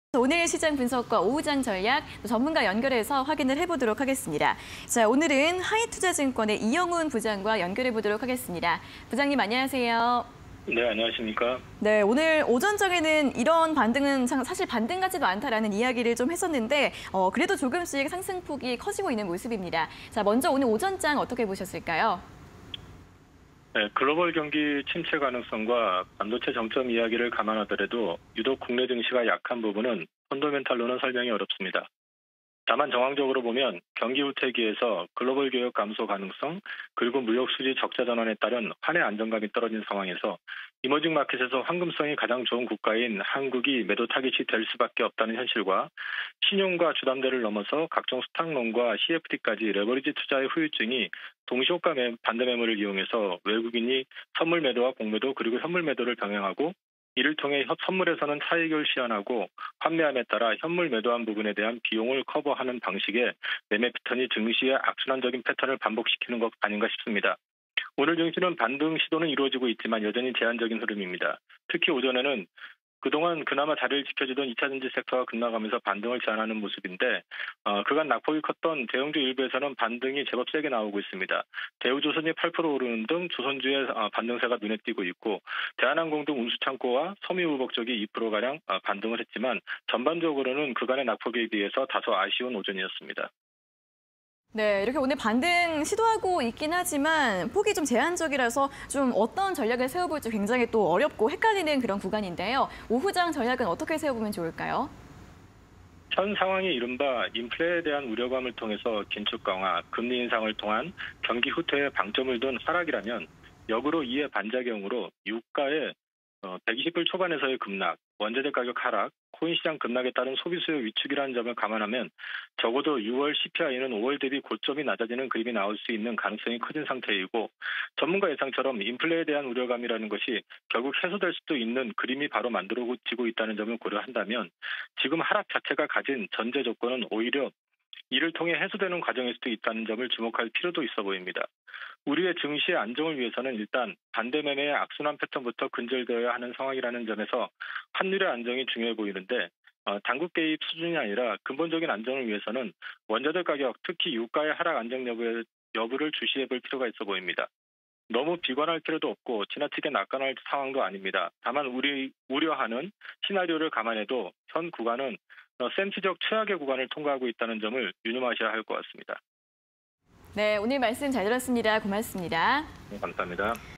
오늘 시장 분석과 오후장 전략 전문가 연결해서 확인을 해보도록 하겠습니다. 자, 오늘은 하이투자증권의 이영훈 부장과 연결해 보도록 하겠습니다. 부장님 안녕하세요. 네, 안녕하십니까? 네, 오늘 오전장에는 이런 반등은 사실 반등 같지도 않다라는 이야기를 좀 했었는데 그래도 조금씩 상승폭이 커지고 있는 모습입니다. 자, 먼저 오늘 오전장 어떻게 보셨을까요? 네, 글로벌 경기 침체 가능성과 반도체 정점 이야기를 감안하더라도 유독 국내 증시가 약한 부분은 펀더멘탈로는 설명이 어렵습니다. 다만 정황적으로 보면 경기 후퇴기에서 글로벌 교역 감소 가능성, 그리고 무역 수지 적자 전환에 따른 환의 안정감이 떨어진 상황에서 이머징 마켓에서 황금성이 가장 좋은 국가인 한국이 매도 타깃이 될 수밖에 없다는 현실과 신용과 주담대를 넘어서 각종 스탁론과 CFD까지 레버리지 투자의 후유증이 동시효과 반대 매물을 이용해서 외국인이 선물 매도와 공매도 그리고 현물 매도를 병행하고 이를 통해 선물에서는 차익을 시현하고 판매함에 따라 현물 매도한 부분에 대한 비용을 커버하는 방식의 매매 패턴이 증시의 악순환적인 패턴을 반복시키는 것 아닌가 싶습니다. 오늘 증시는 반등 시도는 이루어지고 있지만 여전히 제한적인 흐름입니다. 특히 오전에는 그동안 그나마 자리를 지켜주던 2차전지 섹터가 급락하면서 반등을 제한하는 모습인데 그간 낙폭이 컸던 대형주 일부에서는 반등이 제법 세게 나오고 있습니다. 대우조선이 8% 오르는 등 조선주의 반등세가 눈에 띄고 있고 대한항공 등 운수창고와 섬유유복 쪽이 2%가량 반등을 했지만 전반적으로는 그간의 낙폭에 비해서 다소 아쉬운 오전이었습니다. 네, 이렇게 오늘 반등 시도하고 있긴 하지만 폭이 좀 제한적이라서 좀 어떤 전략을 세워볼지 굉장히 또 어렵고 헷갈리는 그런 구간인데요. 오후장 전략은 어떻게 세워보면 좋을까요? 현 상황이 이른바 인플레에 대한 우려감을 통해서 긴축 강화, 금리 인상을 통한 경기 후퇴에 방점을 둔 하락이라면 역으로 이에 반작용으로 유가의 120불 초반에서의 급락, 원재료 가격 하락, 코인 시장 급락에 따른 소비 수요 위축이라는 점을 감안하면 적어도 6월 CPI는 5월 대비 고점이 낮아지는 그림이 나올 수 있는 가능성이 커진 상태이고 전문가 예상처럼 인플레에 대한 우려감이라는 것이 결국 해소될 수도 있는 그림이 바로 만들어지고 있다는 점을 고려한다면 지금 하락 자체가 가진 전제 조건은 오히려 이를 통해 해소되는 과정일 수도 있다는 점을 주목할 필요도 있어 보입니다. 우리의 증시의 안정을 위해서는 일단 반대 매매의 악순환 패턴부터 근절되어야 하는 상황이라는 점에서 환율의 안정이 중요해 보이는데 당국 개입 수준이 아니라 근본적인 안정을 위해서는 원자재 가격, 특히 유가의 하락 안정 여부를 주시해 볼 필요가 있어 보입니다. 너무 비관할 필요도 없고 지나치게 낙관할 상황도 아닙니다. 다만 우려하는 시나리오를 감안해도 현 구간은 센치적 최악의 구간을 통과하고 있다는 점을 유념하셔야 할 것 같습니다. 네, 오늘 말씀 잘 들었습니다. 고맙습니다. 네, 감사합니다.